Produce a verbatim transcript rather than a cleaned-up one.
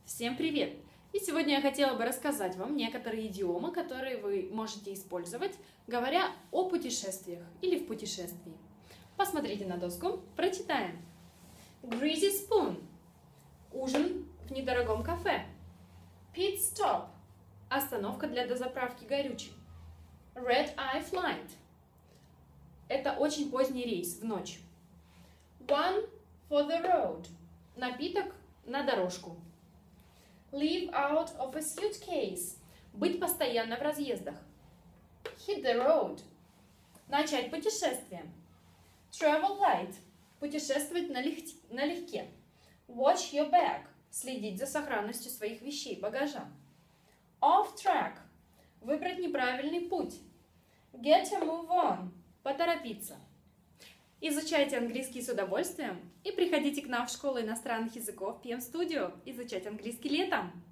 Всем привет! И сегодня я хотела бы рассказать вам некоторые идиомы, которые вы можете использовать, говоря о путешествиях или в путешествии. Посмотрите на доску, прочитаем. Greasy spoon – ужин в недорогом кафе. Pit stop – остановка для дозаправки горючим. Red eye flight – это очень поздний рейс в ночь. One for the road – напиток на дорожку. Live out of a suitcase – быть постоянно в разъездах. Hit the road – начать путешествие. Travel light – путешествовать налег... налегке. Watch your bag – следить за сохранностью своих вещей, багажа. Off track – выбрать неправильный путь. Get a move on – поторопиться. Изучайте английский с удовольствием и приходите к нам в школу иностранных языков пи эм Studio изучать английский летом.